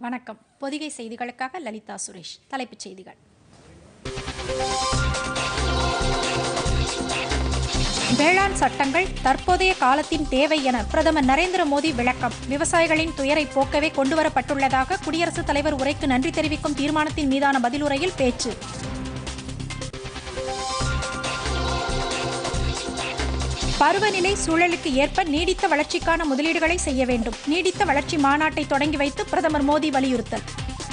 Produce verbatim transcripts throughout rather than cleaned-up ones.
வணக்கம். பொதிகை செய்திகளுக்காக லலிதா சுரேஷ். தலைப்புச் செய்திகள். வேளாண் சட்டங்கள் தற்போதைய காலத்தின் தேவை என பிரதமர் நரேந்திர மோடி விளக்கம். விவசாயிகளின் துயரை போக்கவே கொண்டுவரப்பட்டுள்ளதாக குடியரசுத் தலைவர் உரைக்கு நன்றி தெரிவிக்கும் தீர்மானத்தின் மீதான பதிலுரையில் பேச்சு. பருவநிலை சூழலுக்கு ஏற்ப நீடித்த வளர்ச்சிக்கான முதலீடுகளை செய்ய வேண்டும். நீடித்த வளர்ச்சி மாநாட்டை தொடங்கி வைத்து பிரதமர் மோடி வலியுறுத்தல்.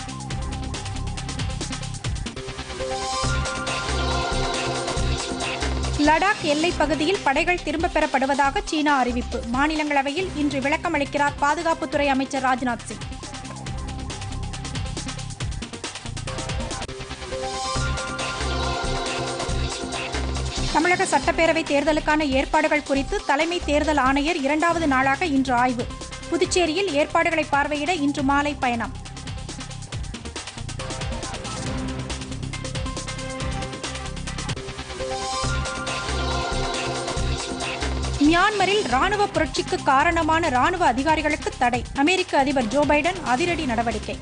லடாக் எல்லைப் பகுதியில் படைகள் திரும்பப் பெறப்படுவதாக சீனா அறிவிப்பு. மாநிலங்களவையில் இன்று விளக்கம் அளிக்கிறார் பாதுகாப்புத்துறை அமைச்சர் ராஜ்நாத் சிங். தமிழக சட்டப்பேரவை தேர்தலுக்கான ஏற்பாடுகள் குறித்து தலைமை தேர்தல் ஆணையர் இரண்டாவது நாளாக இன்று ஆய்வு. புதுச்சேரியில் ஏற்பாடுகளை பார்வையிட இன்று மாலை பயணம். மியான்மரில் ராணுவ புரட்சிக்கு காரணமான ராணுவ அதிகாரிகளுக்கு தடை. அமெரிக்க அதிபர் ஜோ பைடன் அதிரடி நடவடிக்கை.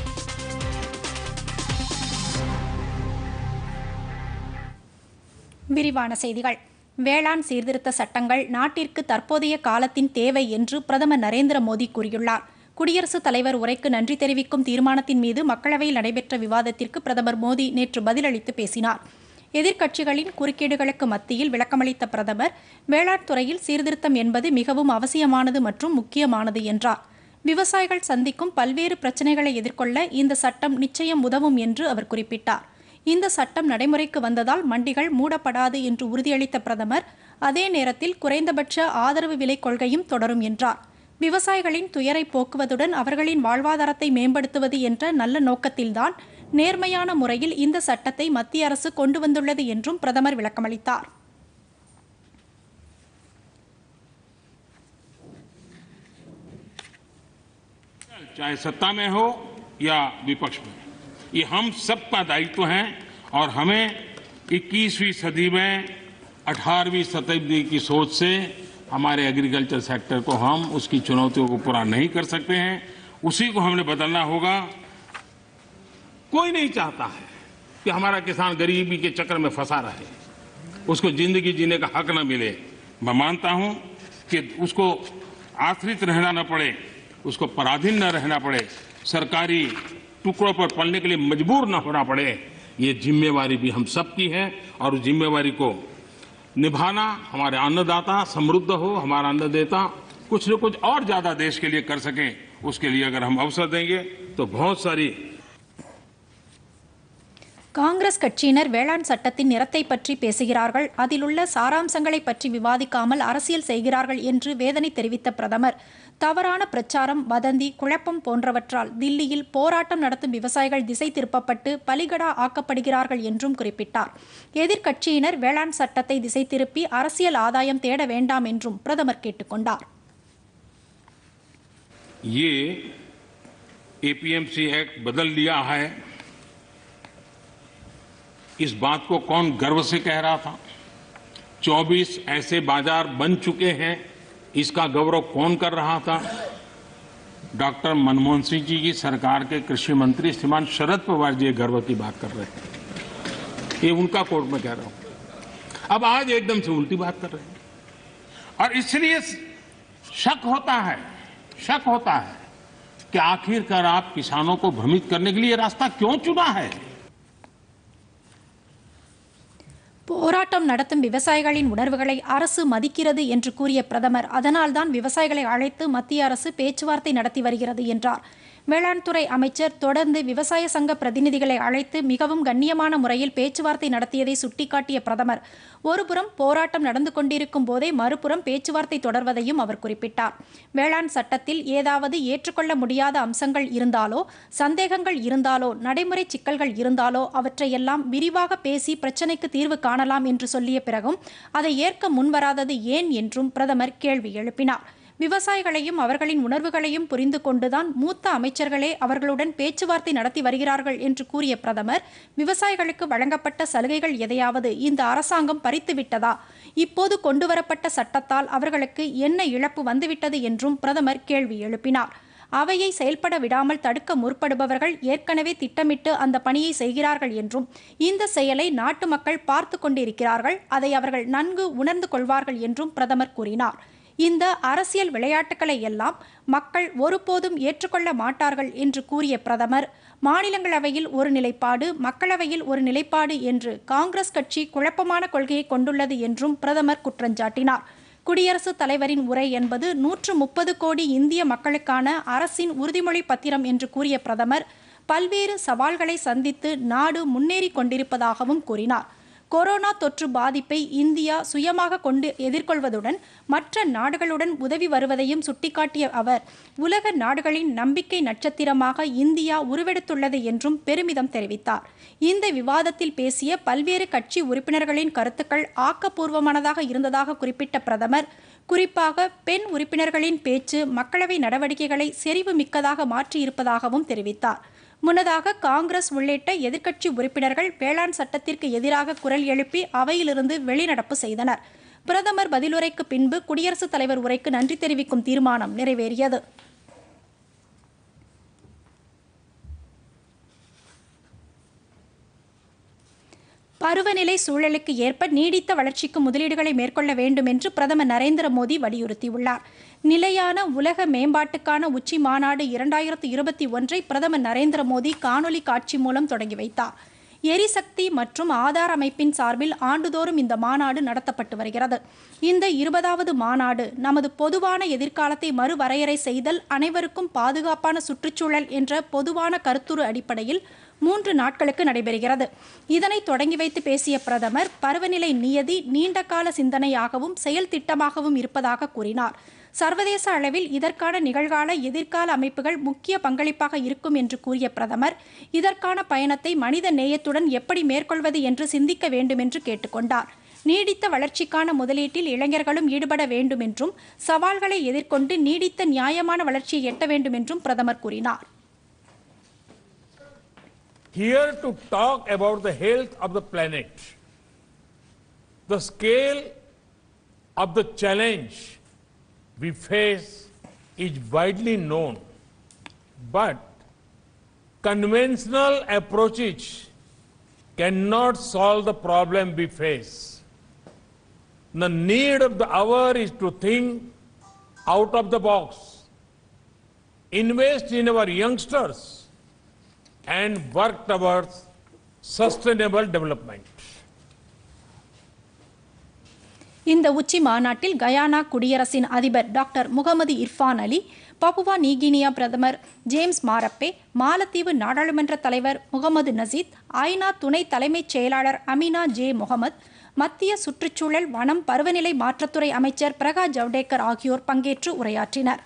விரிவான செய்திகள். வேளாண் சீர்திருத்த சட்டங்கள் நாட்டிற்கு தற்போதைய காலத்தின் தேவை என்று பிரதமர் நரேந்திர மோடி கூறியுள்ளார். குடியரசுத் தலைவர் உரைக்கு நன்றி தெரிவிக்கும் தீர்மானத்தின் மீது மக்களவையில் நடைபெற்ற விவாதத்திற்கு பிரதமர் மோடி நேற்று பதிலளித்து பேசினார். எதிர்க்கட்சிகளின் குறுக்கீடுகளுக்கு மத்தியில் விளக்கமளித்த பிரதமர், வேளாண் துறையில் சீர்திருத்தம் என்பது மிகவும் அவசியமானது மற்றும் முக்கியமானது என்றார். விவசாயிகள் சந்திக்கும் பல்வேறு பிரச்சினைகளை எதிர்கொள்ள இந்த சட்டம் நிச்சயம் உதவும் என்று அவர் குறிப்பிட்டார். இந்த சட்டம் நடைமுறைக்கு வந்ததால் மண்டிகள் மூடப்படாது என்று உறுதியளித்த பிரதமர், அதே நேரத்தில் குறைந்தபட்ச ஆதரவு விலை கொள்கையும் தொடரும் என்றார். விவசாயிகளின் துயரை போக்குவதுடன் அவர்களின் வாழ்வாதாரத்தை மேம்படுத்துவது என்ற நல்ல நோக்கத்தில்தான் நேர்மையான முறையில் இந்த சட்டத்தை மத்திய அரசு கொண்டு வந்துள்ளது என்றும் பிரதமர் விளக்கமளித்தார். चाहे सत्ता में हो या विपक्ष में, ये हम सबका दायित्व है और हमें इक्कीसवीं सदी में अठारहवीं शताब्दी की सोच से हमारे एग्रीकल्चर सेक्टर को हम उसकी चुनौतियों को पूरा नहीं कर सकते हैं. उसी को हमने बदलना होगा. कोई नहीं चाहता है कि हमारा किसान गरीबी के चक्कर में फंसा रहे, उसको जिंदगी जीने का हक न मिले. मैं मानता हूं कि उसको आश्रित रहना न पड़े, उसको पराधीन न रहना पड़े, सरकारी टुकड़ों पर पलने के लिए मजबूर न होना पड़े. ये जिम्मेवारी भी हम सबकी है और उस जिम्मेवारी को निभाना, हमारे अन्नदाता समृद्ध हो, हमारा अन्नदाता कुछ न कुछ और ज्यादा देश के लिए कर सकें, उसके लिए अगर हम अवसर देंगे तो बहुत सारी. காங்கிரஸ் கட்சியினர் வேளாண் சட்டத்தின் நிறத்தை பற்றி பேசுகிறார்கள், அதில் உள்ள சாராம்சங்களை பற்றி விவாதிக்காமல் அரசியல் செய்கிறார்கள் என்று வேதனை தெரிவித்த பிரதமர், தவறான பிரச்சாரம், வதந்தி, குழப்பம் போன்றவற்றால் தில்லியில் போராட்டம் நடத்தும் விவசாயிகள் திசை திருப்பப்பட்டு பலிகடா ஆக்கப்படுகிறார்கள் என்றும் குறிப்பிட்டார். எதிர்க்கட்சியினர் வேளாண் சட்டத்தை திசை திருப்பி அரசியல் ஆதாயம் தேட வேண்டாம் என்றும் பிரதமர் கேட்டுக்கொண்டார். ये एपीएमसी एक्ट बदल लिया है, इस बात को कौन गर्व से कह रहा था? चौबीस ऐसे बाजार बन चुके हैं, इसका गौरव कौन कर रहा था? डॉक्टर मनमोहन सिंह जी की सरकार के कृषि मंत्री श्रीमान शरद पवार जी गर्व की बात कर रहे हैं. ये उनका कोर्ट में कह रहा हूं. अब आज एकदम से उल्टी बात कर रहे हैं और इसलिए शक होता है शक होता है कि आखिरकार आप किसानों को भ्रमित करने के लिए रास्ता क्यों चुना है? போராட்டம் நடத்தும் விவசாயிகளின் உணர்வுகளை அரசு மதிக்கிறது என்று கூறிய பிரதமர், அதனால்தான் விவசாயிகளை அழைத்து மத்திய அரசு பேச்சுவார்த்தை நடத்தி வருகிறது என்றார். வேளாண் துறை அமைச்சர் தொடர்ந்து விவசாய சங்க பிரதிநிதிகளை அழைத்து மிகவும் கண்ணியமான முறையில் பேச்சுவார்த்தை நடத்தியதை சுட்டிக்காட்டிய பிரதமர், ஒருபுறம் போராட்டம் நடந்து கொண்டிருக்கும் போதே மறுபுறம் பேச்சுவார்த்தை தொடர்வதையும் அவர் குறிப்பிட்டார். வேளாண் சட்டத்தில் ஏதாவது ஏற்றுக்கொள்ள முடியாத அம்சங்கள் இருந்தாலோ, சந்தேகங்கள் இருந்தாலோ, நடைமுறை சிக்கல்கள் இருந்தாலோ அவற்றையெல்லாம் விரிவாக பேசி பிரச்சினைக்கு தீர்வு காணலாம் என்று சொல்லிய பிறகும் அதை ஏற்க முன்வராதது ஏன் என்றும் பிரதமர் கேள்வி எழுப்பினார். விவசாயிகளையும் அவர்களின் உணர்வுகளையும் புரிந்து கொண்டுதான் மூத்த அமைச்சர்களே அவர்களுடன் பேச்சுவார்த்தை நடத்தி வருகிறார்கள் என்று கூறிய பிரதமர், விவசாயிகளுக்கு வழங்கப்பட்ட சலுகைகள் எதையாவது இந்த அரசாங்கம் பறித்துவிட்டதா? இப்போது கொண்டுவரப்பட்ட சட்டத்தால் அவர்களுக்கு என்ன இழப்பு வந்துவிட்டது என்றும் பிரதமர் கேள்வி எழுப்பினார். அவையை செயல்பட விடாமல் தடுக்க முற்படுபவர்கள் ஏற்கனவே திட்டமிட்டு அந்த பணியை செய்கிறார்கள் என்றும் இந்த செயலை நாட்டு மக்கள் பார்த்து கொண்டிருக்கிறார்கள், அதை அவர்கள் நன்கு உணர்ந்து கொள்வார்கள் என்றும் பிரதமர் கூறினார். இந்த அரசியல் விளையாட்டுகளை எல்லாம் மக்கள் ஒருபோதும் ஏற்றுக்கொள்ள மாட்டார்கள் என்று கூறிய பிரதமர், மாநிலங்களவையில் ஒரு நிலைப்பாடு, மக்களவையில் ஒரு நிலைப்பாடு என்று காங்கிரஸ் கட்சி குழப்பமான கொள்கையை கொண்டுள்ளது என்றும் பிரதமர் குற்றஞ்சாட்டினார். குடியரசுத் தலைவரின் உரை என்பது நூற்று முப்பது கோடி இந்திய மக்களுக்கான அரசின் உறுதிமொழி பத்திரம் என்று கூறிய பிரதமர், பல்வேறு சவால்களை சந்தித்து நாடு முன்னேறி கொண்டிருப்பதாகவும் கூறினார். கொரோனா தொற்று பாதிப்பை இந்தியா சுயமாக கொண்டு எதிர்கொள்வதுடன் மற்ற நாடுகளுடன் உதவி வருவதையும் சுட்டிக்காட்டிய அவர், உலக நாடுகளின் நம்பிக்கை நட்சத்திரமாக இந்தியா உருவெடுத்துள்ளது என்றும் பெருமிதம் தெரிவித்தார். இந்த விவாதத்தில் பேசிய பல்வேறு கட்சி உறுப்பினர்களின் கருத்துக்கள் ஆக்கப்பூர்வமானதாக இருந்ததாக குறிப்பிட்ட பிரதமர், குறிப்பாக பெண் உறுப்பினர்களின் பேச்சு மக்களவை நடவடிக்கைகளை செறிவு மிக்கதாக மாற்றியிருப்பதாகவும் தெரிவித்தார். முன்னதாக காங்கிரஸ் உள்ளிட்ட எதிர்க்கட்சி உறுப்பினர்கள் வேளாண் சட்டத்திற்கு எதிராக குரல் எழுப்பி அவையிலிருந்து வெளிநடப்பு செய்தனர். பிரதமர் பதிலுரைக்கு பின்பு குடியரசுத் தலைவர் உரைக்கு நன்றி தெரிவிக்கும் தீர்மானம் நிறைவேறியது. பருவநிலை சூழலுக்கு ஏற்ப நீடித்த வளர்ச்சிக்கு முதலீடுகளை மேற்கொள்ள வேண்டும் என்று பிரதமர் நரேந்திர மோடி வலியுறுத்தியுள்ளார். நிலையான உலக மேம்பாட்டுக்கான உச்சி மாநாடு இரண்டாயிரத்து இருபத்தி ஒன்றை பிரதமர் நரேந்திர மோடி காணொலி காட்சி மூலம் தொடங்கி வைத்தார். எரிசக்தி மற்றும் ஆதார் அமைப்பின் சார்பில் ஆண்டுதோறும் இந்த மாநாடு நடத்தப்பட்டு வருகிறது. இந்த இருபதாவது மாநாடு நமது பொதுவான எதிர்காலத்தை மறுவரையறை செய்தல், அனைவருக்கும் பாதுகாப்பான சுற்றுச்சூழல் என்ற பொதுவான கருத்துரு அடிப்படையில் மூன்று நாட்களுக்கு நடைபெறுகிறது. இதனை தொடங்கி வைத்து பேசிய பிரதமர், பருவநிலை நியதி நீண்டகால சிந்தனையாகவும் செயல் திட்டமாகவும் இருப்பதாக கூறினார். சர்வதேச அளவில் இதற்கான நிகழ்கால எதிர்கால அமைப்புகள் முக்கிய பங்களிப்பாக இருக்கும் என்று கூறிய பிரதமர், இதற்கான பயணத்தை மனித நேயத்துடன் எப்படி மேற்கொள்வது என்று சிந்திக்க வேண்டும் என்று கேட்டுக்கொண்டார். நீடித்த வளர்ச்சிக்கான முதலீட்டில் இளைஞர்களும் ஈடுபட வேண்டும் என்றும், சவால்களை எதிர்கொண்டு நீடித்த நியாயமான வளர்ச்சியை எட்ட வேண்டும் என்றும் பிரதமர் கூறினார். Here to talk about the health of the planet, the scale of the challenge we face is widely known, but conventional approaches cannot solve the problem we face. The need of the hour is to think out of the box, invest in our youngsters, and work towards sustainable development. இந்த உச்சி மாநாட்டில் Guyana குடியரசின் அதிபர் doctor Mohamed Irfaan Ali, Papua New Guinea பிரதமர் James Marape, மாலத்தீவு நாடாளுமன்ற தலைவர் முகமது நசீத், ஐநா துணை தலைமைச் செயலாளர் அமினா ஜே முகமது, மத்திய சுற்றுச்சூழல், வனம், பருவநிலை மாற்றத்துறை அமைச்சர் பிரகாஷ் ஜவடேகர் ஆகியோர் பங்கேற்று உரையாற்றினர்.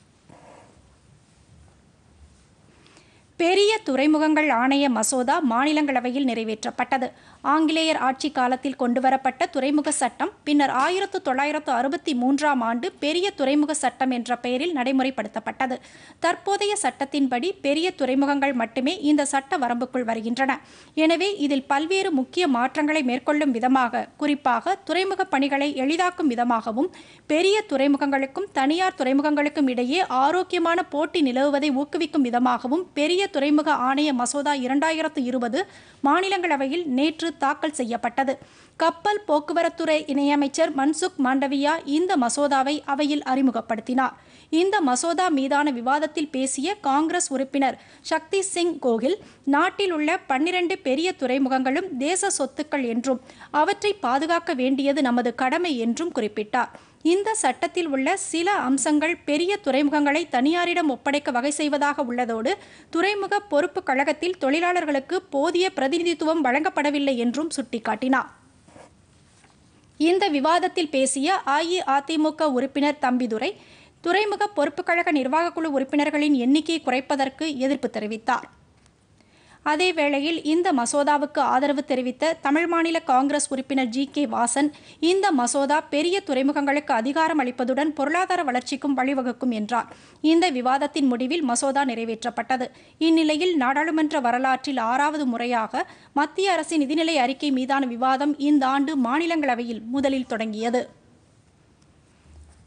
பெரிய துறைமுகங்கள் ஆணைய மசோதா மாநிலங்களவையில் நிறைவேற்றப்பட்டது. ஆங்கிலேயர் ஆட்சி காலத்தில் கொண்டுவரப்பட்ட துறைமுக சட்டம் பின்னர் ஆயிரத்து தொள்ளாயிரத்து அறுபத்தி மூன்றாம் ஆண்டு பெரிய துறைமுக சட்டம் என்ற பெயரில் நடைமுறைப்படுத்தப்பட்டது. தற்போதைய சட்டத்தின்படி பெரிய துறைமுகங்கள் மட்டுமே இந்த சட்ட வரம்புக்குள் வருகின்றன. எனவே இதில் பல்வேறு முக்கிய மாற்றங்களை மேற்கொள்ளும் விதமாக, குறிப்பாக துறைமுக பணிகளை எளிதாக்கும் விதமாகவும், பெரிய துறைமுகங்களுக்கும் தனியார் துறைமுகங்களுக்கும் இடையே ஆரோக்கியமான போட்டி நிலவுவதை ஊக்குவிக்கும் விதமாகவும் பெரிய துறைமுக ஆணைய மசோதா இரண்டாயிரத்து இருபது மாநிலங்களவையில் நேற்று தாக்கல் செய்யப்பட்டது. கப்பல் போக்குவரத்துறை இணையமைச்சர் மன்சுக் மாண்டவியா இந்த மசோதாவை அவையில் அறிமுகப்படுத்தினார். இந்த மசோதா மீதான விவாதத்தில் பேசிய காங்கிரஸ் உறுப்பினர் சக்தி சிங் கோகில், நாட்டில் உள்ள பன்னிரண்டு பெரிய துறைமுகங்களும் தேச சொத்துக்கள் என்றும் அவற்றை பாதுகாக்க வேண்டியது நமது கடமை என்றும் குறிப்பிட்டார். இந்த சட்டத்தில் உள்ள சில அம்சங்கள் பெரிய துறைமுகங்களை தனியாரிடம் ஒப்படைக்க வகை செய்வதாக உள்ளதோடு, துறைமுக பொறுப்பு கழகத்தில் தொழிலாளர்களுக்கு போதிய பிரதிநிதித்துவம் வழங்கப்படவில்லை என்றும் சுட்டிக்காட்டினார். இந்த விவாதத்தில் பேசிய அஇஅதிமுக உறுப்பினர் தம்பிதுரை, துறைமுக பொறுப்பு கழக நிர்வாகக்குழு உறுப்பினர்களின் எண்ணிக்கையை குறைப்பதற்கு எதிர்ப்பு தெரிவித்தார். அதேவேளையில் இந்த மசோதாவுக்கு ஆதரவு தெரிவித்த தமிழ் மாநில காங்கிரஸ் உறுப்பினர் ஜி கே வாசன், இந்த மசோதா பெரிய துறைமுகங்களுக்கு அதிகாரம் அளிப்பதுடன் பொருளாதார வளர்ச்சிக்கும் வழிவகுக்கும் என்றார். இந்த விவாதத்தின் முடிவில் மசோதா நிறைவேற்றப்பட்டது. இந்நிலையில் நாடாளுமன்ற வரலாற்றில் ஆறாவது முறையாக மத்திய அரசின் நிதிநிலை அறிக்கை மீதான விவாதம் இந்த ஆண்டு மாநிலங்களவையில் முதலில் தொடங்கியது.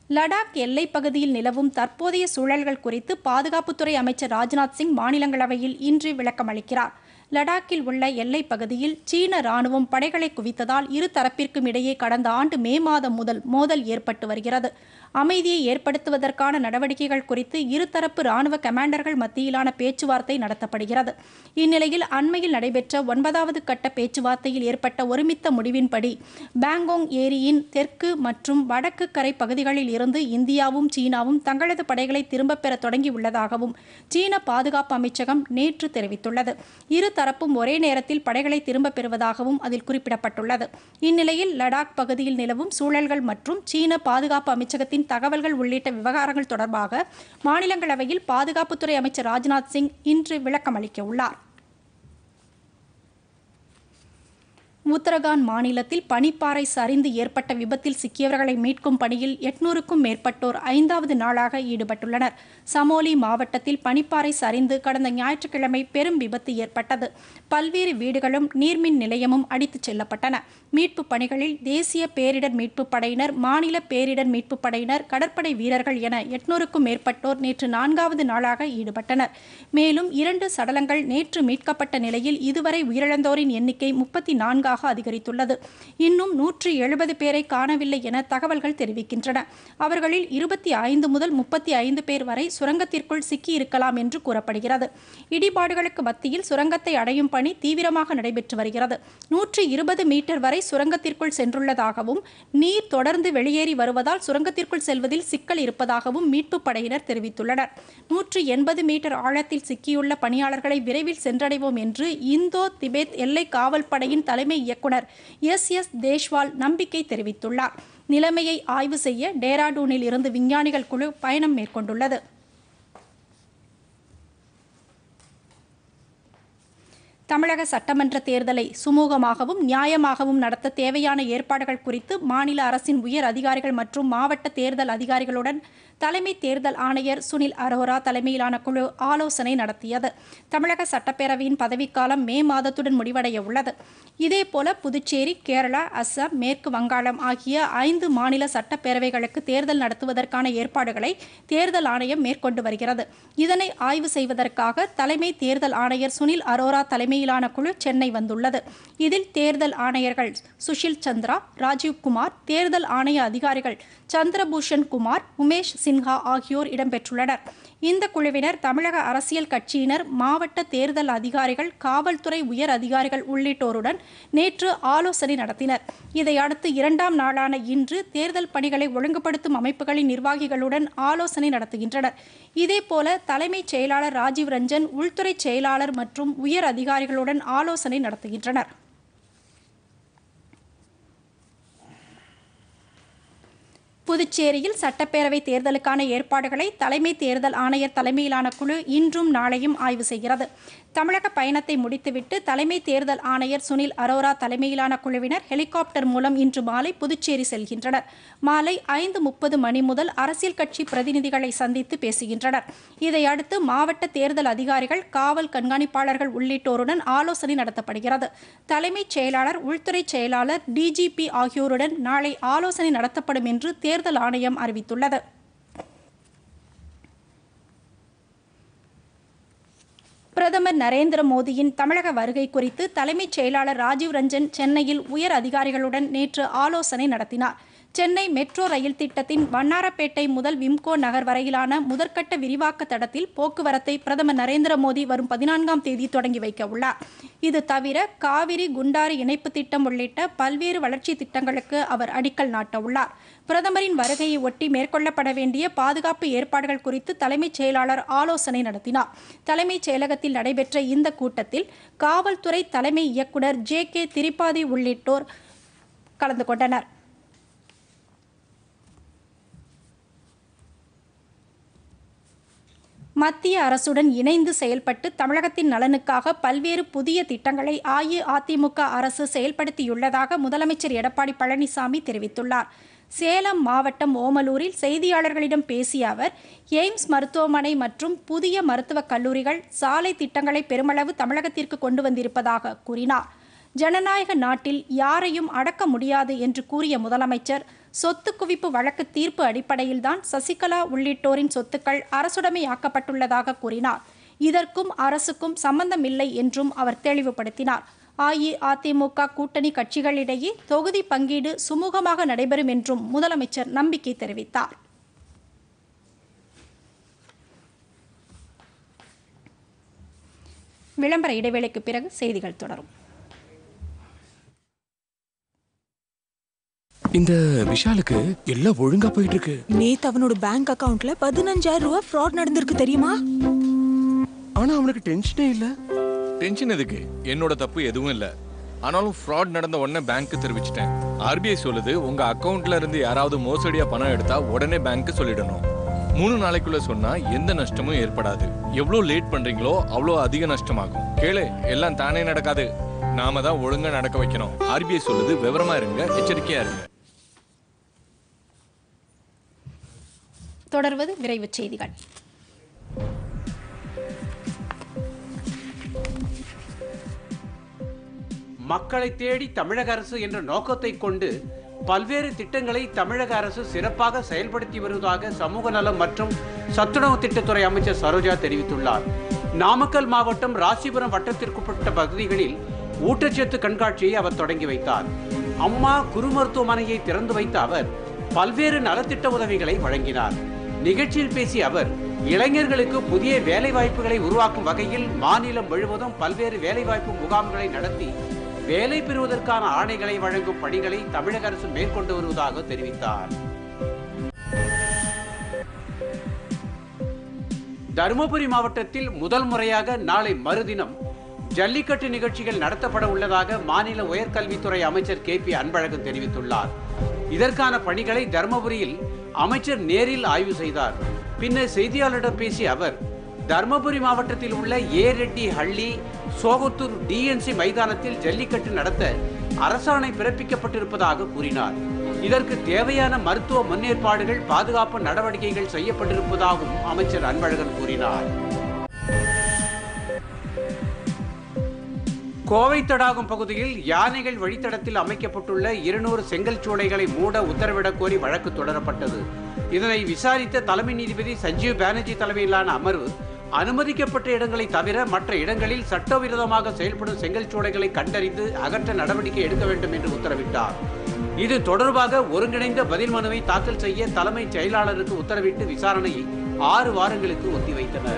லடாக் எல்லைப் பகுதியில் நிலவும் தற்போதைய சூழல்கள் குறித்து பாதுகாப்புத்துறை அமைச்சர் ராஜ்நாத் சிங் மாநிலங்களவையில் இன்று விளக்கம் அளிக்கிறார். லடாக்கில் உள்ள எல்லைப் பகுதியில் சீன ராணுவம் படைகளை குவித்ததால் இரு தரப்பிற்கும் இடையே கடந்த ஆண்டு மே மாதம் முதல் மோதல் ஏற்பட்டு வருகிறது. அமைதியை ஏற்படுத்துவதற்கான நடவடிக்கைகள் குறித்து இருதரப்பு ராணுவ கமாண்டர்கள் மத்தியிலான பேச்சுவார்த்தை நடத்தப்படுகிறது. இந்நிலையில் அண்மையில் நடைபெற்ற ஒன்பதாவது கட்ட பேச்சுவார்த்தையில் ஏற்பட்ட ஒருமித்த முடிவின்படி பாங்கோங் ஏரியின் தெற்கு மற்றும் வடக்கு கரை பகுதிகளில் இருந்து இந்தியாவும் சீனாவும் தங்களது படைகளை திரும்பப் பெற தொடங்கியுள்ளதாகவும் சீன பாதுகாப்பு அமைச்சகம் நேற்று தெரிவித்துள்ளது. இரு தரப்பும் ஒரே நேரத்தில் படைகளை திரும்பப் பெறுவதாகவும் அதில் குறிப்பிடப்பட்டுள்ளது. இந்நிலையில் லடாக் பகுதியில் நிலவும் சூழல்கள் மற்றும் சீன பாதுகாப்பு அமைச்சகத்தின் தகவல்கள் உள்ளிட்ட விவகாரங்கள் தொடர்பாக மாநிலங்களவையில் பாதுகாப்புத்துறை அமைச்சர் ராஜ்நாத் சிங் இன்று விளக்கம் அளிக்க உள்ளார். உத்தரகாண்ட் மாநிலத்தில் பனிப்பாறை சரிந்து ஏற்பட்ட விபத்தில் சிக்கியவர்களை மீட்கும் பணியில் எட்நூறுக்கும் மேற்பட்டோர் ஐந்தாவது நாளாக ஈடுபட்டுள்ளனர். சமோலி மாவட்டத்தில் பனிப்பாறை சரிந்து கடந்த ஞாயிற்றுக்கிழமை பெரும் விபத்து ஏற்பட்டது. பல்வேறு வீடுகளும் நீர்மின் நிலையமும் அடித்துச் செல்லப்பட்டன. மீட்புப் பணிகளில் தேசிய பேரிடர் மீட்புப் படையினர், மாநில பேரிடர் மீட்புப் படையினர், கடற்படை வீரர்கள் என எட்நூறுக்கும் மேற்பட்டோர் நேற்று நான்காவது நாளாக ஈடுபட்டனர். மேலும் இரண்டு சடலங்கள் நேற்று மீட்கப்பட்ட நிலையில் இதுவரை உயிரிழந்தோரின் எண்ணிக்கை முப்பத்தி நான்காக அதிகரித்துள்ளது. இன்னும் நூற்று எழுபது பேரை காணவில்லை என தகவல்கள் தெரிவிக்கின்றன. அவர்களில் இருபத்தி ஐந்து முதல் முப்பத்தி ஐந்து பேர் வரை சுரங்கத்திற்குள் சிக்கியிருக்கலாம் என்று கூறப்படுகிறது. இடிபாடுகளுக்கு மத்தியில் சுரங்கத்தை அடையும் பணி தீவிரமாக நடைபெற்று வருகிறது. நூற்று இருபது மீட்டர் வரை சுரங்கத்திற்குள் சென்றுள்ளதாகவும் நீர் தொடர்ந்து வெளியேறி வருவதால் சுரங்கத்திற்குள் செல்வதில் சிக்கல் இருப்பதாகவும் மீட்புப் படையினர் தெரிவித்துள்ளனர். நூற்று எண்பது மீட்டர் ஆழத்தில் சிக்கியுள்ள பணியாளர்களை விரைவில் சென்றடைவோம் என்று இந்தோ திபெத் எல்லை காவல் படையின் தலைமை இயக்குனர் எஸ் எஸ் தேஷ்வால் நம்பிக்கை தெரிவித்துள்ளார். நிலைமையை ஆய்வு செய்ய டேராடூனில் இருந்து விஞ்ஞானிகள் குழு பயணம் மேற்கொண்டுள்ளது. தமிழக சட்டமன்ற தேர்தலை சுமூகமாகவும் நியாயமாகவும் நடத்த தேவையான ஏற்பாடுகள் குறித்து மாநில அரசின் உயர் அதிகாரிகள் மற்றும் மாவட்ட தேர்தல் அதிகாரிகளுடன் தலைமை தேர்தல் ஆணையர் சுனில் அரோரா தலைமையிலான குழு ஆலோசனை நடத்தியது. தமிழக சட்டப்பேரவையின் பதவிக்காலம் மே மாதத்துடன் முடிவடைய உள்ளது. இதேபோல புதுச்சேரி, கேரளா, அஸ்ஸாம், மேற்கு வங்காளம் ஆகிய ஐந்து மாநில சட்டப்பேரவைகளுக்கு தேர்தல் நடத்துவதற்கான ஏற்பாடுகளை தேர்தல் ஆணையம் மேற்கொண்டு வருகிறது. இதனை ஆய்வு செய்வதற்காக தலைமை தேர்தல் ஆணையர் சுனில் அரோரா தலைமையிலான குழு சென்னை வந்துள்ளது. இதில் தேர்தல் ஆணையர்கள் சுஷில் சந்திரா, ராஜீவ்குமார், தேர்தல் ஆணைய அதிகாரிகள் சந்திரபூஷன் குமார், உமேஷ் சின்ஹா ஆகியோர் இடம்பெற்றுள்ளனர். இந்த குழுவினர் தமிழக அரசியல் கட்சியினர், மாவட்ட தேர்தல் அதிகாரிகள், காவல்துறை உயர் அதிகாரிகள் உள்ளிட்டோருடன் நேற்று ஆலோசனை நடத்தினர். இதையடுத்து இரண்டாம் நாளான இன்று தேர்தல் பணிகளை ஒழுங்குபடுத்தும் அமைப்புகளின் நிர்வாகிகளுடன் ஆலோசனை நடத்துகின்றனர். இதேபோல தலைமைச் செயலாளர் ராஜீவ் ரஞ்சன், உள்துறை செயலாளர் மற்றும் உயர் அதிகாரிகளுடன் ஆலோசனை நடத்துகின்றனர். புதுச்சேரியில் சட்டப்பேரவை தேர்தலுக்கான ஏற்பாடுகளை தலைமை தேர்தல் ஆணையர் தலைமையிலான குழு இன்றும் நாளையும் ஆய்வு செய்கிறது. தமிழக பயணத்தை முடித்துவிட்டு தலைமை தேர்தல் ஆணையர் சுனில் அரோரா தலைமையிலான குழுவினர் ஹெலிகாப்டர் மூலம் இன்று மாலை புதுச்சேரி செல்கின்றனர். மாலை ஐந்து முப்பது மணி முதல் அரசியல் கட்சி பிரதிநிதிகளை சந்தித்து பேசுகின்றனர். இதையடுத்து மாவட்ட தேர்தல் அதிகாரிகள், காவல் கண்காணிப்பாளர்கள் உள்ளிட்டோருடன் ஆலோசனை நடத்தப்படுகிறது. தலைமைச் செயலாளர், உள்துறை செயலாளர், டிஜிபி ஆகியோருடன் நாளை ஆலோசனை நடத்தப்படும் என்று தேர்தல் ஆணையம் அறிவித்துள்ளது. பிரதமர் நரேந்திர மோடியின் தமிழக வருகை குறித்து தலைமைச் செயலாளர் ராஜீவ் ரஞ்சன் சென்னையில் உயர் அதிகாரிகளுடன் நேற்று ஆலோசனை நடத்தினார். சென்னை மெட்ரோ ரயில் திட்டத்தின் வண்ணாரப்பேட்டை முதல் விம்கோ நகர் வரையிலான முதற்கட்ட விரிவாக்க தடத்தில் போக்குவரத்தை பிரதமர் நரேந்திர மோடி வரும் பதினான்காம் தேதி தொடங்கி வைக்க உள்ளார். இது தவிர காவிரி, குண்டாறு இணைப்பு திட்டம் உள்ளிட்ட பல்வேறு வளர்ச்சி திட்டங்களுக்கு அவர் அடிக்கல் நாட்ட உள்ளார். பிரதமரின் வருகையை ஒட்டி மேற்கொள்ளப்பட வேண்டிய பாதுகாப்பு ஏற்பாடுகள் குறித்து தலைமைச் செயலாளர் ஆலோசனை நடத்தினார். தலைமைச் செயலகத்தில் நடைபெற்ற இந்த கூட்டத்தில் காவல்துறை தலைமை இயக்குனர் ஜே கே திரிபாதி உள்ளிட்டோர் கலந்து கொண்டனர். மத்திய அரசுடன் இணைந்து செயல்பட்டு தமிழகத்தின் நலனுக்காக பல்வேறு புதிய திட்டங்களை அஇஅதிமுக அரசு செயல்படுத்தியுள்ளதாக முதலமைச்சர் எடப்பாடி பழனிசாமி தெரிவித்துள்ளார். சேலம் மாவட்டம் ஓமலூரில் செய்தியாளர்களிடம் பேசிய அவர், எய்ம்ஸ் மருத்துவமனை மற்றும் புதிய மருத்துவக் கல்லூரிகள், சாலை திட்டங்களை பெருமளவு தமிழகத்திற்கு கொண்டு வந்திருப்பதாக கூறினார். ஜனநாயக நாட்டில் யாரையும் அடக்க முடியாது என்று கூறிய முதலமைச்சர், சொத்து குவிப்பு வழக்கு தீர்ப்பு அடிப்படையில்தான் சசிகலா உள்ளிட்டோரின் சொத்துக்கள் அரசுடைமையாக்கப்பட்டுள்ளதாக கூறினார். இதற்கும் அரசுக்கும் சம்பந்தமில்லை என்றும் அவர் தெளிவுபடுத்தினார். அஇஅதிமுக கூட்டணி கட்சிகளிடையே தொகுதி பங்கீடு சுமூகமாக நடைபெறும் என்றும் முதலமைச்சர் நம்பிக்கை தெரிவித்தார். விளம்பர இடைவேளைக்கு பிறகு செய்திகள் தொடரும். இந்த விஷாலுக்கு எல்லாம் ஒழுங்கா போயிட்டு இருக்கு. நேத்து அவனோட பேங்க் அக்கவுண்ட்ல பதினஞ்சாயிரம் ரூபாய் ஃப்ராட் நடந்திருக்கு தெரியுமா? ஆனா அவனுக்கு டென்ஷனே இல்ல. டென்ஷன் எதுக்கு? என்னோட தப்பு எதுவும் இல்ல. ஆனாலும் ஃப்ராட் நடந்த உடனே பேங்க்கு தெரிவிச்சிட்டேன். ஆர்பிஐ சொல்லுது உங்க அக்கவுண்ட்ல இருந்து யாராவது மோசடியா பணம் எடுத்தா உடனே பேங்க்கு சொல்லிடணும். மூணு நாளைக்குள்ள சொன்னா எந்த நஷ்டமும் ஏற்படாது. எவ்வளவு லேட் பண்றீங்களோ அவ்வளோ அதிக நஷ்டமாகும். கேளு, எல்லாம் தானே நடக்காது. நாம தான் ஒழுங்கா நடக்க வைக்கணும். ஆர்பிஐ சொல்லுது, விவரமா இருங்க, எச்சரிக்கையா இருங்க. தொடர்வது விரைவுச் செய்திகள். மக்களை தேடி தமிழக அரசு என்ற நோக்கத்தை கொண்டு பல்வேறு திட்டங்களை தமிழக அரசு சிறப்பாக செயல்படுத்தி வருவதாக சமூக நலம் மற்றும் சத்துணவு திட்டத்துறை அமைச்சர் சரோஜா தெரிவித்துள்ளார். நாமக்கல் மாவட்டம் ராசிபுரம் வட்டத்திற்குட்பட்ட பகுதிகளில் ஊட்டச்சத்து கண்காட்சியை அவர் தொடங்கி வைத்தார். அம்மா குறு மருத்துவமனையை திறந்து வைத்த அவர் பல்வேறு நலத்திட்ட உதவிகளை வழங்கினார். நிகழ்ச்சியில் பேசிய அவர் இளைஞர்களுக்கு புதிய வேலைவாய்ப்புகளை உருவாக்கும் வகையில் மாநிலம் முழுவதும் பல்வேறு வேலைவாய்ப்பு முகாம்களை நடத்தி வேலை பெறுவதற்கான ஆணைகளை வழங்கும் பணிகளை தமிழக அரசு மேற்கொண்டு வருவதாக தெரிவித்தார். தருமபுரி மாவட்டத்தில் முதல் முறையாக நாளை மறுதினம் ஜல்லிக்கட்டு நிகழ்ச்சிகள் நடத்தப்பட உள்ளதாக மாநில உயர்கல்வித்துறை அமைச்சர் கே பி அன்பழகன் தெரிவித்துள்ளார். இதற்கான பணிகளை தருமபுரியில் அமைச்சர் நேரில் ஆய்வு செய்தார். பின்னர் செய்தியாளரிடம் பேசிய அவர் தருமபுரி மாவட்டத்தில் உள்ள A Reddihalli Sogathur TNC மைதானத்தில் ஜல்லிக்கட்டு நடத்த அரசாணை பிறப்பிக்கப்பட்டிருப்பதாக கூறினார். இதற்கு தேவையான மருத்துவ முன்னேற்பாடுகள், பாதுகாப்பு நடவடிக்கைகள் செய்யப்பட்டிருப்பதாகவும் அமைச்சர் அன்பழகன் கூறினார். கோவை தடாகம் பகுதியில் யானைகள் வழித்தடத்தில் அமைக்கப்பட்டுள்ள இருநூறு செங்கல் சூளைகளை மூட உத்தரவிடக் கோரி வழக்கு தொடரப்பட்டது. இதனை விசாரித்த தலைமை நீதிபதி சஞ்சீவ் பானர்ஜி தலைமையிலான அமர்வு அனுமதிக்கப்பட்ட இடங்களை தவிர மற்ற இடங்களில் சட்டவிரோதமாக செயல்படும் செங்கல் சூளைகளை கண்டறிந்து அகற்ற நடவடிக்கை எடுக்க வேண்டும் என்று உத்தரவிட்டார். இது தொடர்பாக ஒருங்கிணைந்த பதில் மனுவை தாக்கல் செய்ய தலைமைச் செயலாளருக்கு உத்தரவிட்டு விசாரணையை ஆறு வாரங்களுக்கு ஒத்திவைத்தனர்.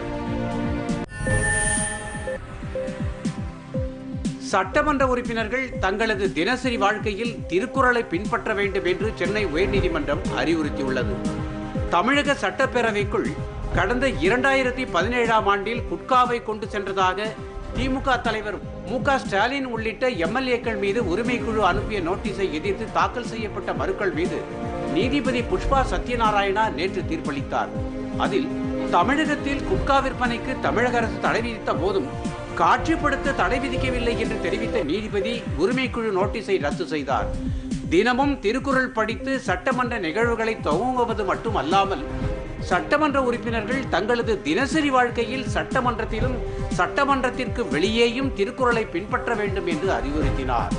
சட்டமன்ற உறுப்பினர்கள் தங்களது தினசரி வாழ்க்கையில் திருக்குறளை பின்பற்ற வேண்டும் என்று சென்னை உயர்நீதிமன்றம் அறிவுறுத்தியுள்ளது. தமிழக சட்டப்பேரவைக்குள் கடந்த இரண்டாயிரத்தி பதினேழாம் ஆண்டில் குட்காவை கொண்டு சென்றதாக திமுக தலைவர் மு க ஸ்டாலின் உள்ளிட்ட எம்எல்ஏக்கள் மீது உரிமைக்குழு அனுப்பிய நோட்டீஸை எதிர்த்து தாக்கல் செய்யப்பட்ட மனுக்கள் மீது நீதிபதி புஷ்பா சத்யநாராயணா நேற்று தீர்ப்பளித்தார். அதில் தமிழகத்தில் குட்கா விற்பனைக்கு தமிழக அரசு தடை விதித்த போதும் காட்சிப்படுத்த தடை விதிக்கவில்லை என்று தெரிவித்த நீதிபதி உரிமைக்குழு நோட்டீஸை ரத்து செய்தார். தினமும் திருக்குறள் படித்து சட்டமன்ற நிகழ்வுகளை துவங்குவது மட்டுமல்லாமல் சட்டமன்ற உறுப்பினர்கள் தங்களது தினசரி வாழ்க்கையில் சட்டமன்றத்திலும் சட்டமன்றத்திற்கு வெளியேயும் திருக்குறளை பின்பற்ற வேண்டும் என்று அறிவுறுத்தினார்.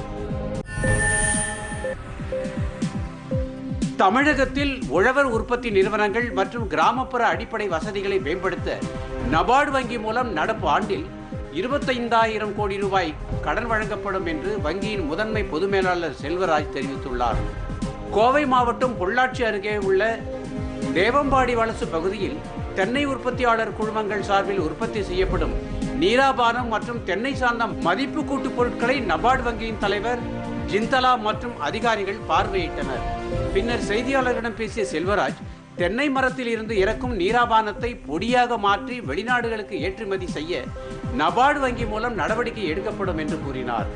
தமிழகத்தில் உழவர் உற்பத்தி நிறுவனங்கள் மற்றும் கிராமப்புற அடிப்படை வசதிகளை மேம்படுத்த நபார்டு வங்கி மூலம் நடப்பு ஆண்டில் இருபத்தைந்தாயிரம் கோடி ரூபாய் கடன் வழங்கப்படும் என்று வங்கியின் முதன்மை பொது மேலாளர் செல்வராஜ் தெரிவித்துள்ளார். கோவை மாவட்டம் பொள்ளாச்சி அருகே உள்ள தேவம்பாடி வலசு பகுதியில் தென்னை உற்பத்தியாளர் குழுமங்கள் சார்பில் உற்பத்தி செய்யப்படும் நீராபானம் மற்றும் தென்னை சார்ந்த மதிப்பு கூட்டு பொருட்களை நபார்டு வங்கியின் தலைவர் ஜிந்தலா மற்றும் அதிகாரிகள் பார்வையிட்டனர். பின்னர் செய்தியாளர்களிடம் பேசிய செல்வராஜ் தென்னை மரத்தில் இருந்து இறக்கும் நீராபானத்தை பொடியாக மாற்றி வெளிநாடுகளுக்கு ஏற்றுமதி செய்ய நபார்டு வங்கி மூலம் நடவடிக்கை எடுக்கப்படும் என்று கூறினார்.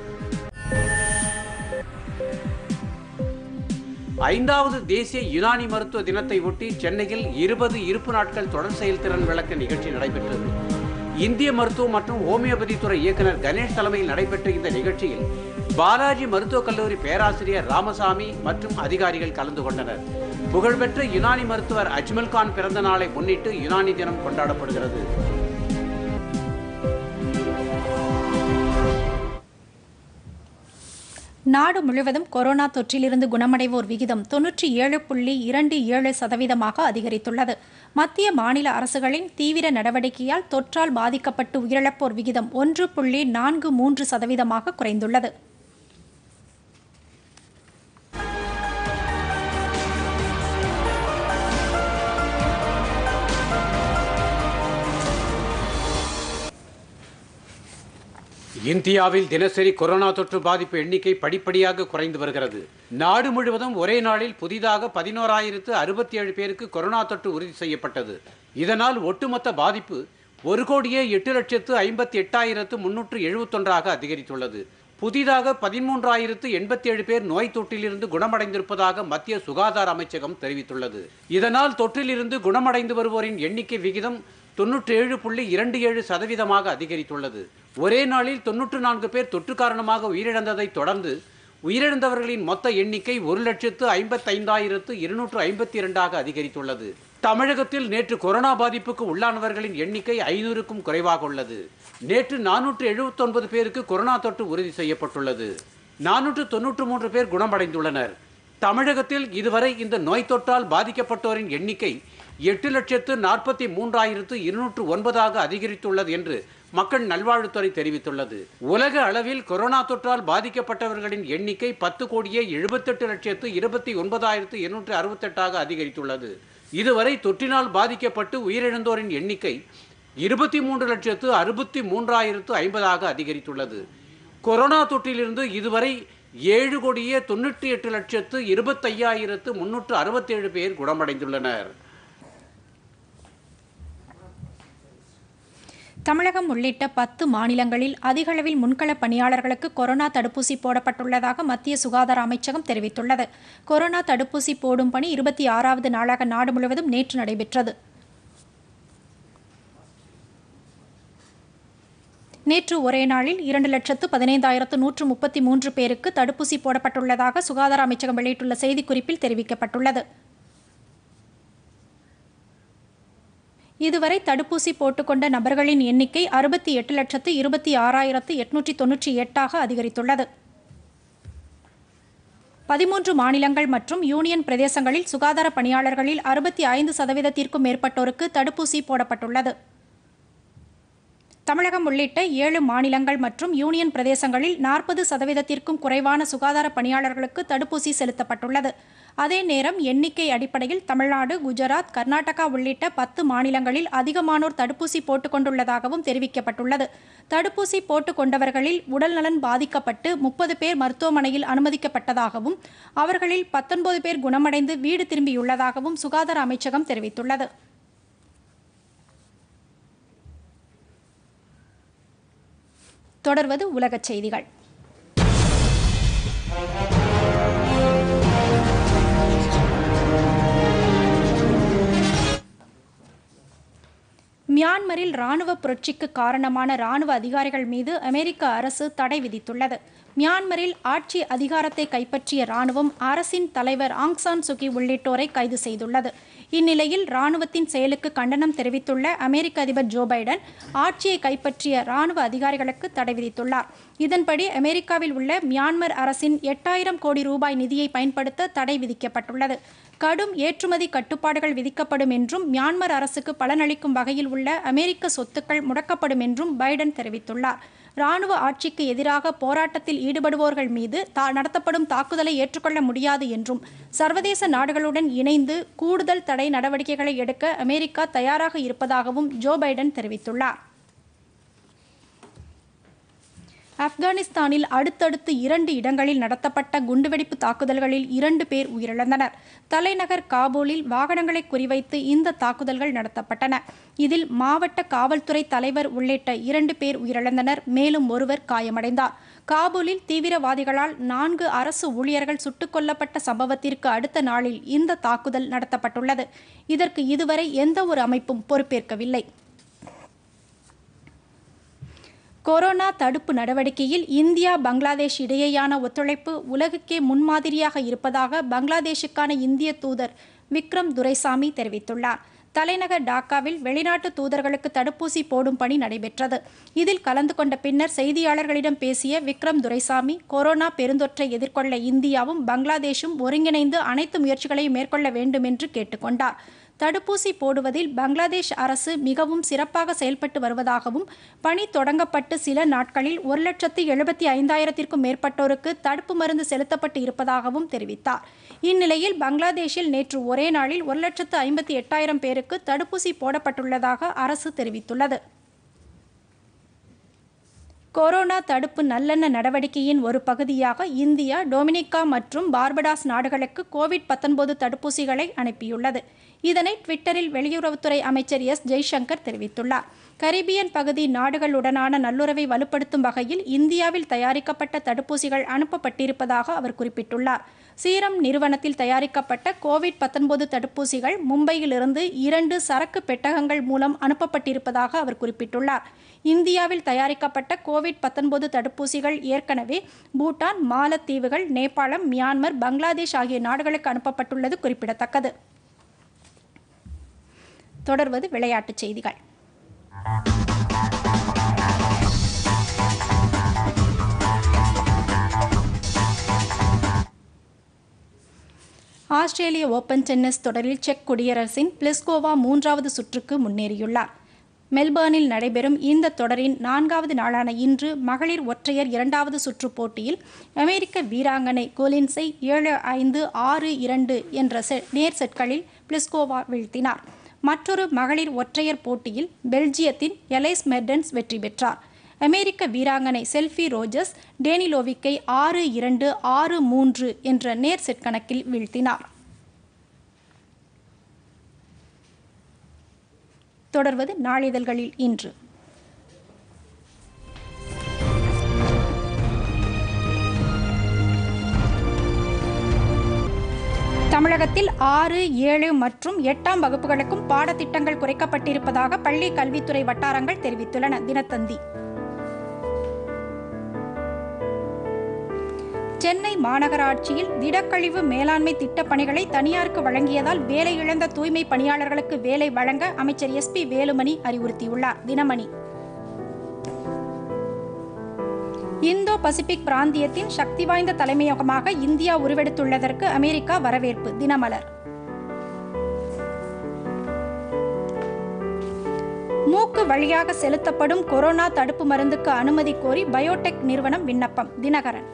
ஐந்தாவது தேசிய யுனானி மருத்துவ தினத்தை ஒட்டி சென்னையில் இருபது இருப்பு நாட்கள் தொடர் செயல்திறன் விளக்க நிகழ்ச்சி நடைபெற்றது. இந்திய மருத்துவ மற்றும் ஹோமியோபதி துறை இயக்குநர் கணேஷ் தலைமையில் நடைபெற்ற இந்த நிகழ்ச்சியில் பாலாஜி மருத்துவக் கல்லூரி பேராசிரியர் ராமசாமி மற்றும் அதிகாரிகள் கலந்து கொண்டனர். புகழ்பெற்ற யுனானி மருத்துவர் அஜ்மல் கான் பிறந்த நாளை முன்னிட்டு யுனானி தினம் கொண்டாடப்படுகிறது. நாடு முழுவதும் கொரோனா தொற்றிலிருந்து குணமடைவோர் விகிதம் தொன்னூற்றி ஏழு புள்ளி இரண்டு ஏழு சதவீதமாக அதிகரித்துள்ளது. மத்திய மாநில அரசுகளின் தீவிர நடவடிக்கையால் தொற்றால் பாதிக்கப்பட்டு உயிரிழப்போர் விகிதம் ஒன்று புள்ளி நான்கு மூன்று சதவீதமாக குறைந்துள்ளது. இந்தியாவில் தினசரி கொரோனா தொற்று பாதிப்பு எண்ணிக்கை படிப்படியாக குறைந்து வருகிறது. நாடு முழுவதும் ஒரே நாளில் புதிதாக பதினோராயிரத்து அறுபத்தி ஏழு பேருக்கு கொரோனா தொற்று உறுதி செய்யப்பட்டது. இதனால் ஒட்டுமொத்த பாதிப்பு ஒரு கோடியே எட்டு லட்சத்து ஐம்பத்தி எட்டாயிரத்து முன்னூற்று எழுபத்தொன்றாக அதிகரித்துள்ளது. புதிதாக பதிமூன்றாயிரத்து எண்பத்தி ஏழு பேர் நோய் தொற்றிலிருந்து குணமடைந்திருப்பதாக மத்திய சுகாதார அமைச்சகம் தெரிவித்துள்ளது. இதனால் தொற்றிலிருந்து குணமடைந்து வருவோரின் எண்ணிக்கை விகிதம் தொன்னூற்றி ஏழு புள்ளி இரண்டு ஏழு சதவீதமாக அதிகரித்துள்ளது. ஒரே நாளில் தொன்னூற்று நான்கு பேர் தொற்று காரணமாக உயிரிழந்ததை தொடர்ந்து உயிரிழந்தவர்களின் மொத்த எண்ணிக்கை ஒரு லட்சத்து ஐம்பத்தைந்தாயிரத்து இருநூற்று ஐம்பத்தி இரண்டாக அதிகரித்துள்ளது. தமிழகத்தில் நேற்று கொரோனா பாதிப்புக்கு உள்ளானவர்களின் எண்ணிக்கை ஐநூறுக்கும் குறைவாக உள்ளது. நேற்று நானூற்று எழுபத்தி ஒன்பது பேருக்கு கொரோனா தொற்று உறுதி செய்யப்பட்டுள்ளது. நானூற்று தொன்னூற்று மூன்று பேர் குணமடைந்துள்ளனர். தமிழகத்தில் இதுவரை இந்த நோய் தொற்றால் பாதிக்கப்பட்டோரின் எண்ணிக்கை எட்டு லட்சத்து நாற்பத்தி மூன்றாயிரத்து இருநூற்று ஒன்பதாக அதிகரித்துள்ளது என்று மக்கள் நல்வாழ்வுத்துறை தெரிவித்துள்ளது. உலக அளவில் கொரோனா தொற்றால் பாதிக்கப்பட்டவர்களின் எண்ணிக்கை பத்து கோடியே எழுபத்தெட்டு லட்சத்து இருபத்தி ஒன்பதாயிரத்து இருநூற்று அறுபத்தெட்டாக அதிகரித்துள்ளது. இதுவரை தொற்றினால் பாதிக்கப்பட்டு உயிரிழந்தோரின் எண்ணிக்கை இருபத்தி மூன்று லட்சத்து அறுபத்தி மூன்றாயிரத்து ஐம்பதாக அதிகரித்துள்ளது. கொரோனா தொற்றிலிருந்து இதுவரை ஏழு கோடியே தொன்னூற்றி எட்டு லட்சத்து இருபத்தையாயிரத்து முன்னூற்று அறுபத்தேழு பேர் குணமடைந்துள்ளனர். தமிழகம் உள்ளிட்ட பத்து மாநிலங்களில் அதிகளவில் முன்களப் பணியாளர்களுக்கு கொரோனா தடுப்பூசி போடப்பட்டுள்ளதாக மத்திய சுகாதார அமைச்சகம் தெரிவித்துள்ளது. கொரோனா தடுப்பூசி போடும் பணி இருபத்தி ஆறாவது நாளாக நாடு முழுவதும் நேற்று நடைபெற்றது. நேற்று ஒரே நாளில் இரண்டு லட்சத்து பதினைந்தாயிரத்து நூற்று முப்பத்தி மூன்று பேருக்கு தடுப்பூசி போடப்பட்டுள்ளதாக சுகாதார அமைச்சகம் வெளியிட்டுள்ள செய்திக்குறிப்பில் தெரிவிக்கப்பட்டுள்ளது. இதுவரை தடுப்பூசி போட்டுக்கொண்ட நபர்களின் எண்ணிக்கை அறுபத்தி எட்டு லட்சத்து இருபத்தி ஆறாயிரத்து எட்நூற்றி தொன்னூற்றி எட்டாக அதிகரித்துள்ளது. பதிமூன்று மாநிலங்கள் மற்றும் யூனியன் பிரதேசங்களில் சுகாதார பணியாளர்களில் அறுபத்தி ஐந்து சதவீதத்திற்கும் மேற்பட்டோருக்கு தடுப்பூசி போடப்பட்டுள்ளது. தமிழகம் உள்ளிட்ட ஏழு மாநிலங்கள் மற்றும் யூனியன் பிரதேசங்களில் நாற்பது சதவீதத்திற்கும் குறைவான சுகாதார பணியாளர்களுக்கு தடுப்பூசி செலுத்தப்பட்டுள்ளது. அதே நேரம் எண்ணிக்கை அடிப்படையில் தமிழ்நாடு, குஜராத், கர்நாடகா உள்ளிட்ட பத்து மாநிலங்களில் அதிகமானோர் தடுப்பூசி போட்டுக் கொண்டுள்ளதாகவும் தெரிவிக்கப்பட்டுள்ளது. தடுப்பூசி போட்டுக் கொண்டவர்களில் உடல்நலன் பாதிக்கப்பட்டு முப்பது பேர் மருத்துவமனையில் அனுமதிக்கப்பட்டதாகவும் அவர்களில் பத்தொன்பது பேர் குணமடைந்து வீடு திரும்பியுள்ளதாகவும் சுகாதார அமைச்சகம் தெரிவித்துள்ளது. தொடர்வது உலகச் செய்திகள். மியான்மரில் ராணுவ புரட்சிக்கு காரணமான ராணுவ அதிகாரிகள் மீது அமெரிக்க அரசு தடை விதித்துள்ளது. மியான்மரில் ஆட்சி அதிகாரத்தை கைப்பற்றிய ராணுவம் அரசின் தலைவர் ஆங் சான் சூகி உள்ளிட்டோரை கைது செய்துள்ளது. இந்நிலையில் ராணுவத்தின் செயலுக்கு கண்டனம் தெரிவித்துள்ள அமெரிக்க அதிபர் ஜோ பைடன் ஆட்சியை கைப்பற்றிய ராணுவ அதிகாரிகளுக்கு தடை விதித்துள்ளார். இதன்படி அமெரிக்காவில் உள்ள மியான்மர் அரசின் எட்டாயிரம் கோடி ரூபாய் நிதியை பயன்படுத்த தடை விதிக்கப்பட்டுள்ளது. கடும் ஏற்றுமதி கட்டுப்பாடுகள் விதிக்கப்படும் என்றும் மியான்மர் அரசுக்கு பலனளிக்கும் வகையில் உள்ள அமெரிக்க சொத்துக்கள் முடக்கப்படும் என்றும் பைடன் தெரிவித்துள்ளார். ராணுவ ஆட்சிக்கு எதிராக போராட்டத்தில் ஈடுபடுவோர்கள் மீது தா நடத்தப்படும் தாக்குதலை ஏற்றுக்கொள்ள முடியாது என்றும் சர்வதேச நாடுகளுடன் இணைந்து கூடுதல் தடை நடவடிக்கைகளை எடுக்க அமெரிக்கா தயாராக இருப்பதாகவும் ஜோ பைடன் தெரிவித்துள்ளார். ஆப்கானிஸ்தானில் அடுத்தடுத்து இரண்டு இடங்களில் நடத்தப்பட்ட குண்டுவெடிப்பு தாக்குதல்களில் இரண்டு பேர் உயிரிழந்தனர். தலைநகர் காபூலில் வாகனங்களை குறிவைத்து இந்த தாக்குதல்கள் நடத்தப்பட்டன. இதில் மாவட்ட காவல்துறை தலைவர் உள்ளிட்ட இரண்டு பேர் உயிரிழந்தனர். மேலும் ஒருவர் காயமடைந்தார். காபூலில் தீவிரவாதிகளால் நான்கு அரசு ஊழியர்கள் சுட்டுக் கொல்லப்பட்ட சம்பவத்திற்கு அடுத்த நாளில் இந்த தாக்குதல் நடத்தப்பட்டுள்ளது. இதற்கு இதுவரை எந்த ஒரு அமைப்பும் பொறுப்பேற்கவில்லை. கொரோனா தடுப்பு நடவடிக்கையில் இந்தியா, பங்களாதேஷ் இடையேயான ஒத்துழைப்பு உலகுக்கே முன்மாதிரியாக இருப்பதாக பங்களாதேஷுக்கான இந்திய தூதர் விக்ரம் துரைசாமி தெரிவித்துள்ளார். தலைநகர் டாக்காவில் வெளிநாட்டு தூதர்களுக்கு தடுப்பூசி போடும் பணி நடைபெற்றது. இதில் கலந்து கொண்ட பின்னர் செய்தியாளர்களிடம் பேசிய விக்ரம் துரைசாமி, கொரோனா பெருந்தொற்றை எதிர்கொள்ள இந்தியாவும் பங்களாதேஷும் ஒருங்கிணைந்து அனைத்து முயற்சிகளையும் மேற்கொள்ள வேண்டும் என்று கேட்டுக்கொண்டார். தடுப்பூசி போடுவதில் பங்களாதேஷ் அரசு மிகவும் சிறப்பாக செயல்பட்டு வருவதாகவும், பணி தொடங்கப்பட்டு சில நாட்களில் ஒரு லட்சத்து எழுபத்தி ஐந்தாயிரத்திற்கும் மேற்பட்டோருக்கு தடுப்பு மருந்து செலுத்தப்பட்டு இருப்பதாகவும் தெரிவித்தார். இந்நிலையில் பங்களாதேஷில் நேற்று ஒரே நாளில் ஒரு லட்சத்து ஐம்பத்தி எட்டாயிரம் பேருக்கு தடுப்பூசி போடப்பட்டுள்ளதாக அரசு தெரிவித்துள்ளது. கொரோனா தடுப்பு நல்லெண்ண நடவடிக்கையின் ஒரு பகுதியாக இந்தியா, டொமினிகா மற்றும் பார்படாஸ் நாடுகளுக்கு கோவிட் பத்தொன்பது தடுப்பூசிகளை அனுப்பியுள்ளது. இதனை ட்விட்டரில் வெளியுறவுத்துறை அமைச்சர் எஸ் ஜெய்சங்கர் தெரிவித்துள்ளார். கரிபியன் பகுதி நாடுகளுடனான நல்லுறவை வலுப்படுத்தும் வகையில் இந்தியாவில் தயாரிக்கப்பட்ட தடுப்பூசிகள் அனுப்பப்பட்டிருப்பதாக அவர் குறிப்பிட்டுள்ளார். சீரம் நிறுவனத்தில் தயாரிக்கப்பட்ட கோவிட் பத்தொன்பது தடுப்பூசிகள் மும்பையிலிருந்து இரண்டு சரக்கு பெட்டகங்கள் மூலம் அனுப்பப்பட்டிருப்பதாக அவர் குறிப்பிட்டுள்ளார். இந்தியாவில் தயாரிக்கப்பட்ட கோவிட் பத்தொன்பது தடுப்பூசிகள் ஏற்கனவே பூட்டான், மாலத்தீவுகள், நேபாளம், மியான்மர், பங்களாதேஷ் ஆகிய நாடுகளுக்கு அனுப்பப்பட்டுள்ளது குறிப்பிடத்தக்கது. தொடர்வது விளையாட்டுச் செய்திகள். ஆஸ்திரேலிய ஓபன் டென்னிஸ் தொடரில் செக் குடியரசின் பிளிஸ்கோவா மூன்றாவது சுற்றுக்கு முன்னேறியுள்ளார். மெல்பர்னில் நடைபெறும் இந்த தொடரின் நான்காவது நாளான இன்று மகளிர் ஒற்றையர் இரண்டாவது சுற்று போட்டியில் அமெரிக்க வீராங்கனை கோலின்ஸை ஏழு ஐந்து ஆறு இரண்டு என்ற நேர் செட்களில் பிளிஸ்கோவா வீழ்த்தினார். மற்றொரு மகளிர் ஒற்றையர் போட்டியில் பெல்ஜியத்தின் எலைஸ் மெர்டன்ஸ் வெற்றி பெற்றார். அமெரிக்க வீராங்கனை செல்ஃபி ரோஜர்ஸ் டேனிலோவிக்கை ஆறு இரண்டு ஆறு மூன்று என்ற நேர் செட் கணக்கில் வீழ்த்தினார். தொடர்வது நாளிதழ்களில் இன்று. தமிழகத்தில் ஆறு, ஏழு மற்றும் எட்டாம் வகுப்புகளுக்கும் பாடத்திட்டங்கள் குறைக்கப்பட்டிருப்பதாக பள்ளி கல்வித்துறை வட்டாரங்கள் தெரிவித்துள்ளன. தினத்தந்தி. சென்னை மாநகராட்சியில் திடக்கழிவு மேலாண்மை திட்டப் பணிகளை தனியாருக்கு வழங்கியதால் வேலை இழந்த தூய்மை பணியாளர்களுக்கு வேலை வழங்க அமைச்சர் எஸ் பி வேலுமணி அறிவுறுத்தியுள்ளார். தினமணி. இந்தோ பசிபிக் பிராந்தியத்தின் சக்தி வாய்ந்த தலைமையகமாக இந்தியா உருவெடுத்துள்ளதற்கு அமெரிக்கா வரவேற்பு. தினமலர். மூக்கு வழியாக செலுத்தப்படும் கொரோனா தடுப்பு மருந்துக்கு அனுமதி கோரி பயோடெக் நிறுவனம் விண்ணப்பம். தினகரன்.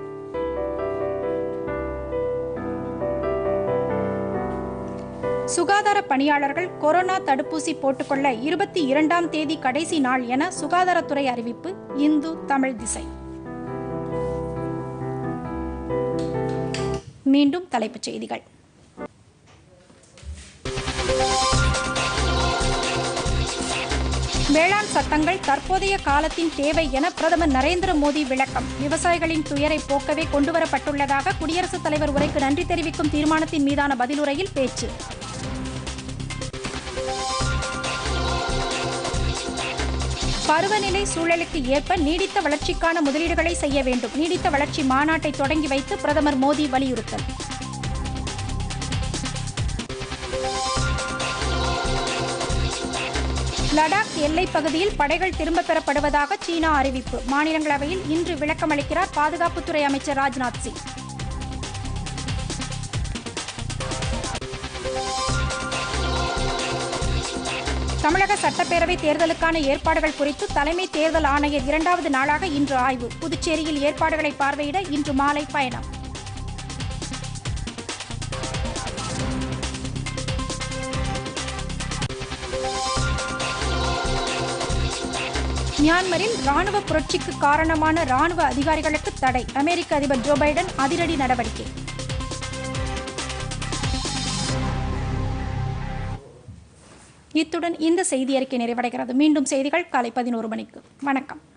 சுகாதார பணியாளர்கள் கொரோனா தடுப்பூசி போட்டுக்கொள்ள இருபத்தி இரண்டாம் தேதி கடைசி நாள் என சுகாதாரத்துறை அறிவிப்பு. இந்து தமிழ் திசை. மீண்டும் தலைப்புச் செய்திகள். வேளாண் சட்டங்கள் தற்போதைய காலத்தின் தேவை என பிரதமர் நரேந்திர மோடி விளக்கம். விவசாயிகளின் துயரை போக்கவே கொண்டுவரப்பட்டுள்ளதாக குடியரசுத் தலைவர் உரைக்கு நன்றி தெரிவிக்கும் தீர்மானத்தின் மீதான பதிலுரையில் பேச்சு. பருவநிலை சூழலுக்கு ஏற்ப நீடித்த வளர்ச்சிக்கான முதலீடுகளை செய்ய வேண்டும். நீடித்த வளர்ச்சி மாநாட்டை தொடங்கி வைத்து பிரதமர் மோடி வலியுறுத்தல். லடாக் எல்லைப் பகுதியில் படைகள் திரும்பப் பெறப்படுவதாக சீனா அறிவிப்பு. மாநிலங்களவையில் இன்று விளக்கமளிக்கிறார் பாதுகாப்புத்துறை அமைச்சர் ராஜ்நாத் சிங். தமிழக சட்டப்பேரவை தேர்தலுக்கான ஏற்பாடுகள் குறித்து தலைமை தேர்தல் ஆணையர் இரண்டாவது நாளாக இன்று ஆய்வு. புதுச்சேரியில் ஏற்பாடுகளை பார்வையிட இன்று மாலை பயணம். மியான்மரில் ராணுவ புரட்சிக்கு காரணமான ராணுவ அதிகாரிகளுக்கு தடை. அமெரிக்க அதிபர் ஜோ பைடன் அதிரடி நடவடிக்கை. இத்துடன் இந்த செய்தி அறிக்கை நிறைவடைகிறது. மீண்டும் செய்திகள் காலை பதினோரு மணிக்கு. வணக்கம்.